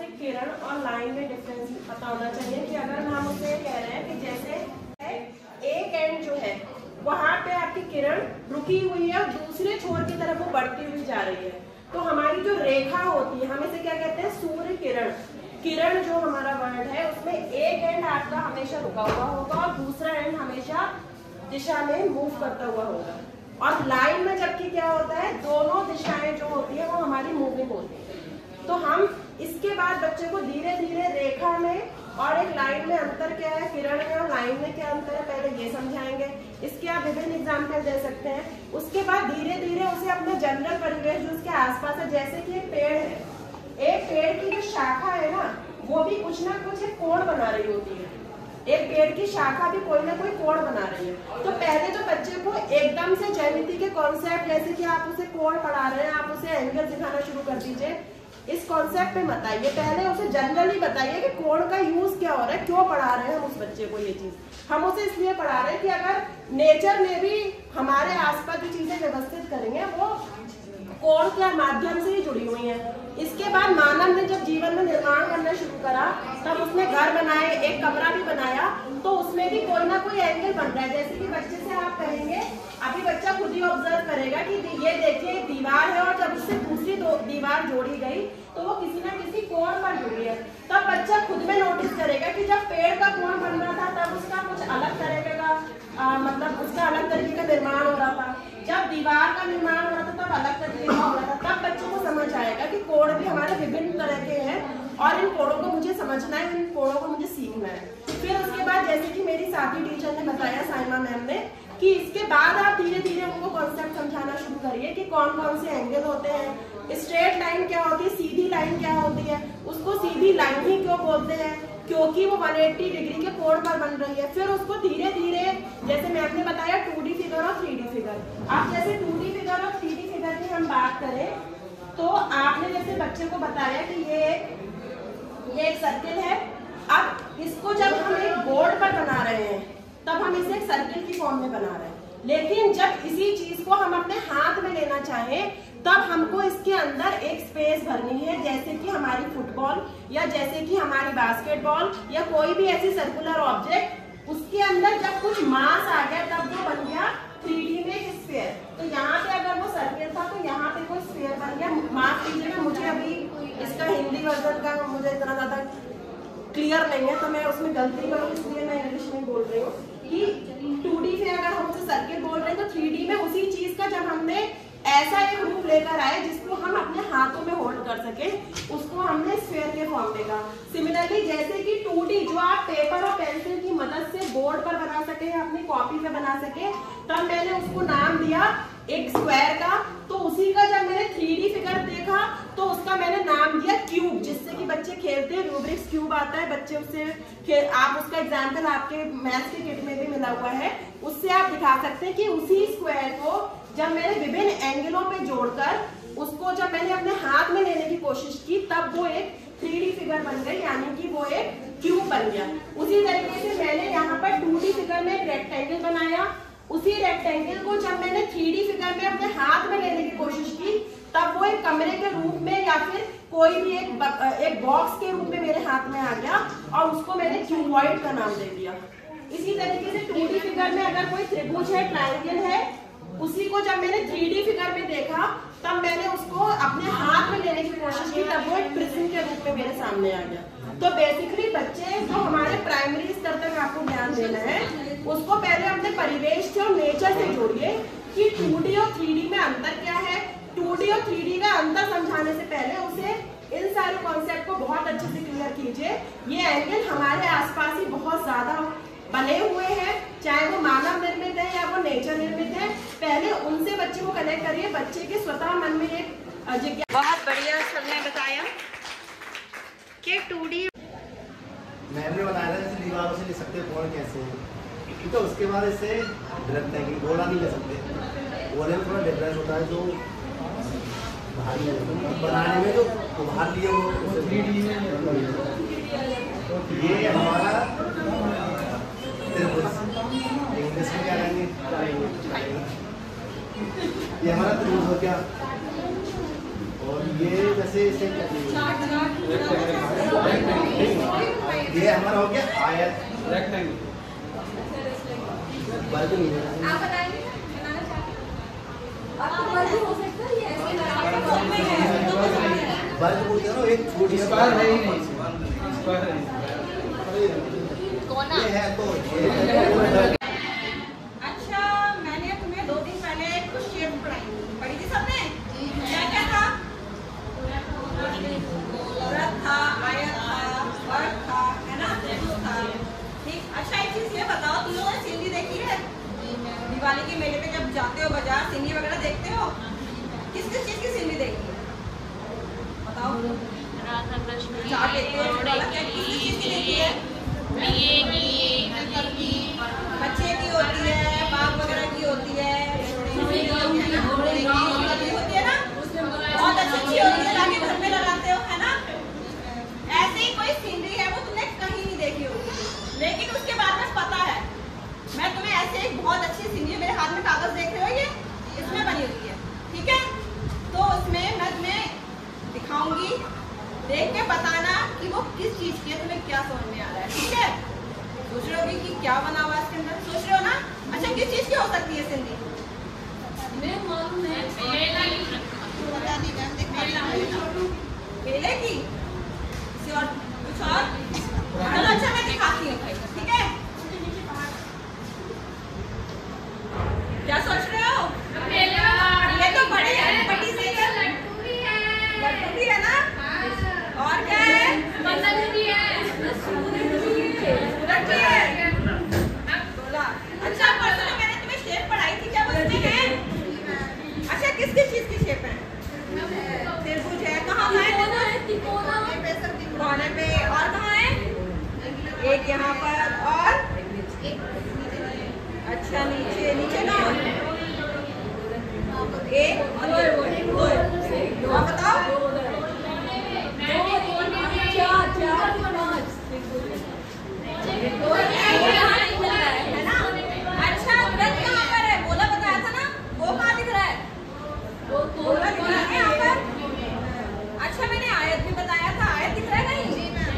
किरण और लाइन में डिफरेंस पता होना चाहिए कि अगर हम उसे कह रहे हैं कि जैसे एक एंड जो है वहां पे आपकी किरण रुकी हुई है और दूसरे छोर की तरफ वो बढ़ती हुई जा रही है, तो हमारी जो रेखा होती है हम इसे क्या कहते हैं, सूर्य किरण। किरण जो हमारा वर्ड है उसमें एक एंड आपका हमेशा रुका हुआ होगा और दूसरा एंड हमेशा दिशा में मूव करता हुआ होगा। और लाइन में जबकि क्या होता है, दोनों दिशाएं जो होती है वो हमारी मूविंग होती है। तो हम इसके बाद बच्चे को धीरे धीरे रेखा में और एक लाइन में अंतर क्या है, किरण में और लाइन में क्या अंतर है, पहले ये समझाएंगे। इसके आप विभिन्न एग्जाम्पल दे सकते हैं। उसके बाद धीरे धीरे उसे अपना जनरल परिवेश जो उसके आसपास है, जैसे कि एक पेड़ है, एक पेड़ की जो शाखा है ना वो भी कुछ ना कुछ एक कोण बना रही होती है, एक पेड़ की शाखा भी कोई ना कोई कोण बना रही है। तो पहले तो बच्चे को एकदम से ज्यामिति के कॉन्सेप्ट, जैसे कि आप उसे कोण पढ़ा रहे हैं, आप उसे एंगल सिखाना शुरू कर दीजिए, इस कॉन्सेप्ट पे मत आइए। पहले उसे जनरली बताइए कि कोण का यूज क्या हो रहा है, क्यों पढ़ा रहे हैं हम उस बच्चे को ये चीज। हम उसे इसलिए पढ़ा रहे हैं कि अगर नेचर में भी हमारे आसपास जो चीजें व्यवस्थित करेंगे वो कोण के माध्यम से ही जुड़ी हुई हैं। इसके बाद मानव ने जब जीवन में निर्माण करना शुरू करा तब उसने घर बनाए, एक कमरा भी बनाया, तो उसमें भी कोई ना कोई एंगल बन रहा है। जैसे कि बच्चे से आप कहेंगे, अभी बच्चा खुद ही ऑब्जर्व करेगा कि ये देखिए एक दीवार है और जब उससे दूसरी दीवार जोड़ी गई तो वो किसी ना किसी कोण पर जुड़ी है। तब बच्चा खुद में नोटिस करेगा कि जब पेड़ का कोण बन रहा था तब उसका कुछ अलग तरीके का मतलब उसका अलग तरीके का निर्माण हो रहा था, जब दीवार का निर्माण हो रहा था तब अलग तरीके का हो रहा था। तब बच्चे को समझ आएगा कि कोण भी हमारे विभिन्न तरह के हैं और इन कोणों को मुझे समझना है, इन कोणों को मुझे सीखना है। फिर उसके बाद जैसे कि मेरी साथी टीचर ने बताया, साइमा मैम ने, कि इसके बाद आप धीरे धीरे उनको कॉन्सेप्ट समझाना शुरू करिए कि कौन कौन से एंगल होते हैं, स्ट्रेट लाइन क्या होती है, सीधी लाइन क्या होती है, उसको सीधी लाइन ही क्यों बोलते हैं, क्योंकि वो 180 डिग्री के कोण पर बन रही है। फिर उसको धीरे धीरे, जैसे मैम ने बताया 2D फिगर और 3D फिगर, अब जैसे 2D फिगर और 3D फिगर की हम बात करें तो आपने जैसे बच्चे को बताया कि ये एक सर्किल है। अब इसको जब हम एक बोर्ड पर बना रहे हैं तब हम इसे एक सर्किल की फॉर्म में बना रहे हैं, लेकिन जब इसी चीज को हम अपने हाथ में लेना चाहें तब हमको इसके अंदर एक स्पेस भरनी है, जैसे कि हमारी फुटबॉल या जैसे कि हमारी बास्केटबॉल या कोई भी ऐसी सर्कुलर ऑब्जेक्ट, उसके अंदर जब कुछ मास आ गया तब वो बन गया 3D में एक स्फीयर। तो यहाँ पे अगर वो सर्किल था तो यहाँ पे कोई स्फीयर बन गया। माफ कीजिएगा, मुझे अभी इसका हिंदी वर्जन का मुझे इतना ज्यादा क्लियर नहीं है तो मैं उसमें गलती करूँ, इसलिए मैं इंग्लिश में बोल रही हूँ कि 2D में अगर हम उसे सर्किल बोल रहे हैं तो 3D में उसी चीज का जब हमने ऐसा एक रूप लेकर आए जिसको हम अपने हाथों में होल्ड कर सके, उसको हमने स्फीयर के फॉर्म में कहा। सिमिलरली जैसे कि 2D जो आप पेपर और पेंसिल की मदद से बोर्ड पर बना सके, अपनी कॉपी पे बना सके, तब मैंने उसको नाम दिया एक स्क्वायर का। तो उसी का जब मैंने 3D फिगर देखा तो उसका मैंने नाम दिया क्यूब, जिससे कि बच्चे खेलते हैं, रूब्रिक्स क्यूब आता है, बच्चे उससे आप उसका एग्जाम्पल आपके मैथ्स की किट में भी मिला हुआ है, उससे आप दिखा सकते हैं कि उसी स्क्वायर को जब मैंने विभिन्न एंगलों पे जोड़कर उसको जब मैंने अपने हाथ में लेने की कोशिश की तब वो एक 3D फिगर बन गई, यानी कि वो एक क्यूब बन गया। उसी तरीके से मैंने यहाँ पर 2D फिगर में एक रेक्टेंगल बनाया, उसी रेक्टेंगल को जब मैंने 3D फिगर में अपने हाथ में लेने की कोशिश की तब वो एक कमरे के रूप में या फिर कोई भी एक बॉक्स के रूप में मेरे हाथ में आ गया और उसको मैंने क्यूबॉइड का नाम दे दिया। इसी तरीके से 2D फिगर में अगर कोई त्रिभुज है, ट्रायंगल है, उसी को जब मैंने 3D फिगर में देखा तब मैंने उसको अपने हाथ में लेने की कोशिश की, तब वो एक प्रिज्म के रूप में मेरे सामने आ गया। तो बेसिकली बच्चे जो हमारे प्राइमरी स्तर तक आपको ज्ञान देना है उसको पहले अपने परिवेश से और नेचर से जोड़िए कि 2D और 3D में अंतर क्या है। 2D और 3D का अंतर समझाने से पहले उसे इन सारे कॉन्सेप्ट को बहुत अच्छे से क्लियर कीजिए। ये एंगल हमारे आसपास ही बहुत ज्यादा बने हुए हैं, चाहे वो मानव निर्मित है या वो नेचर निर्मित है। पहले उनसे बच्चे को कनेक्ट करिए, बच्चे के स्वतः मन में एक जिज्ञासा। बहुत बढ़िया सबने बताया कि 2D मैंने बनाया था, जैसे दीवारों से ले सकते हैं कोण कैसे है, तो उसके बाद इससे रेक्टेंगल गोला नहीं ले सकते, गोले में थोड़ा डिफरेंस होता है जो भारी बनाने में जो उभार लिए वो 3D में। ये हमारा इंग्लिश में क्या कहेंगे, ये हमारा त्रिभुज हो गया। और ये जैसे इसे हमारा हो गया आयत रेक्टेंगल। वर्ग नहीं है। आप बताएंगे बनाना चाहते हैं? आपको वर्ग हो सकता है ये ऐसे वर्ग बोलते हो एक छोटी स्क्वायर है ही नहीं, स्क्वायर है कोना। ये है तो ये अच्छा, मैंने तुम्हें 2 दिन पहले कुछ शेप पढ़ी थी सबने? क्या क्या था? वृत्त था, आयत था, वर्ग था, है ना? था। ठीक। अच्छा, एक चीज ये बताओ, तुम लोगों ने सिंधी देखी है? दिवाली के मेले पे जब जाते हो बाजार, सिंधी वगैरह देखते हो? किस किस चीज की सिंधी देखी है? बताओ। राधा कृष्ण चाट देखते हो, वाला क्या किस चीज की देखी है? बच्चे की होती है, बाप वगैरह की होती है, होती है ना? बहुत अच्छी होती है, लाके घर में लगाते हो, है ना? ऐसे ही कोई सीनरी है, वो तुमने कहीं नहीं देखी होगी, लेकिन उसके बारे में पता है। मैं तुम्हें ऐसे एक बहुत अच्छी सीनरी, मेरे हाथ में कागज देख रहे हो, ये इसमें बनी हुई है, ठीक है? तो उसमें मैं तुम्हें दिखाऊंगी, देख के बताना कि वो किस चीज की है, तुम्हें क्या समझ में आ रहा है, ठीक है? सोच रहे होगी कि क्या बना हुआ है इसके अंदर, सोच रहे हो ना? अच्छा, किस चीज की हो सकती है सिंधी? केले की? किसी और कुछ और? चलो अच्छा, मैं दिखाती हूँ, ठीक है? क्या सोच रहे हो? ये तो बड़ी है, बड़ी सी है, लड्डू भी है ना? और क्या है? सूरज भी है। अच्छा, परसों जो मैंने तुम्हें शेप पढ़ाई थी, क्या वो इसमें है? अच्छा, किस किस चीज की शेप है? त्रिभुज है, कहाँ है? कोने पे, और कहाँ है? एक यहाँ पर, और अच्छा नीचे, नीचे ना एक और बताओ। है ना? अच्छा, व्रत कहाँ पर है? गोला बताया था ना, वो कहाँ दिख रहा है? गोला दिख रहा है यहाँ पर। अच्छा, मैंने आयत भी बताया था, आयत दिख रहा है नहीं?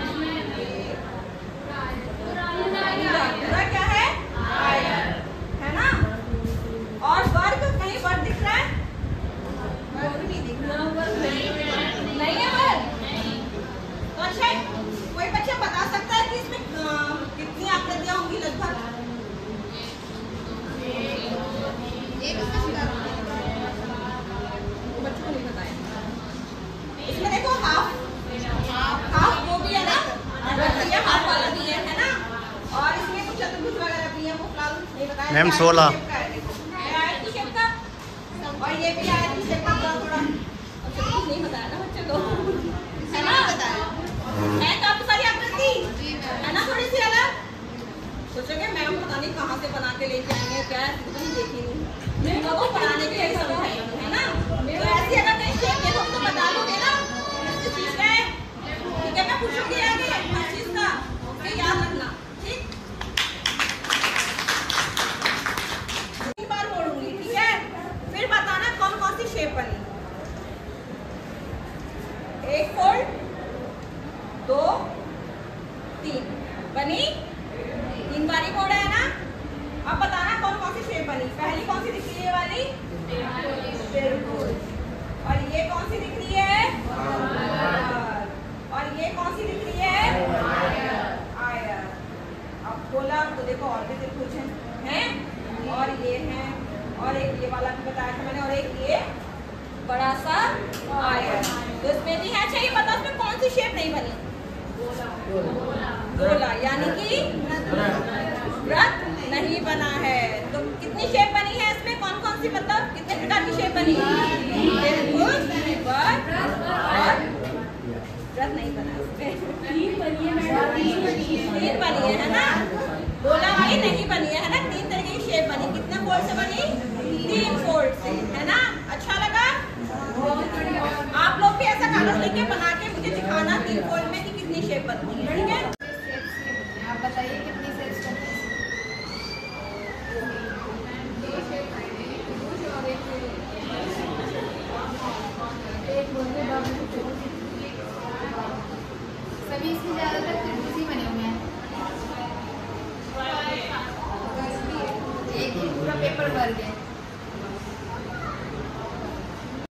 पूरा क्या है? आयत, है ना? और वर्ग, कहीं वर्ग दिख रहा है? वर्ग नहीं दिख रहा, नहीं है वर्ग। तो अच्छा, कोई बच्चा बता सकता है कि इसमें कितनी आकृतियां होंगी लगभग? बच्चों को नहीं पता है। इसमें देखो हाफ वो भी है ना, हाफ वाला भी है ना? और इसमें कुछ चतुर्भुज वगैरह भी है, वो फिलहाल नहीं बताया। मैम 16 आयत की शेप का, और ये भी आयत की शेप का थोड़ा नहीं बताया ना बच्चे को, है ना? है काफी सारी आकृति, है ना? थोड़ी सी अलग। सोचोगे मैम पता नहीं कहाँ से बना के लेके आएंगे, क्या है, कहीं देखी नहीं, लोगों को पढ़ाने के लिए समझाएंगे, है ना? तो ऐसी अगर कहीं शेप देखो तो बता दोगे ना किस चीज का है, ठीक है? मैं पूछूंगी आगे हर चीज का, ओके? याद रखना, ठीक? 3 बार बोलूंगी, ठीक है? फिर बताना कौन कौन सी शेप बनी। 1 फोल्ड, 2, 3 बनी, 3 बारी बोर्ड है ना? अब बताना कौन कौन सी शेप बनी। पहली कौन सी दिख रही है वाली? त्रिभुज। और ये कौन सी दिख रही है? और ये कौन सी दिख रही है? आयत। अब खोला तो देखो और भी त्रिभुज हैं, और ये है, और एक ये वाला भी बताया था मैंने, और एक ये बड़ा सा आयत। तो इसमें भी है। अच्छा, ये बताओ इसमें कौन सी शेप नहीं बनी? गोला, यानी कि वृत्त नहीं बना है। तो कितनी शेप बनी है इसमें? कौन कौन सी, मतलब कितने प्रकार की शेप बनी? त्रिभुज, वर्ग और वृत्त नहीं बना इसमें। 3 बनी है ना? गोला वाली नहीं बनी है ना? 3 तरह की शेप बनी। कितने फोल्ड से बनी? 3 फोल्ड से, है ना? अच्छा लगा? आप लोग भी ऐसा कागज लेके बना के मुझे दिखाना 3 फोल्ड में कि कितनी शेप बनती है, ठीक है? आप बताइए कितनी सेट्स करते हैं? सभी इसमें ज़्यादातर त्रिभुज ही बने हुए हैं। पेपर भर गए।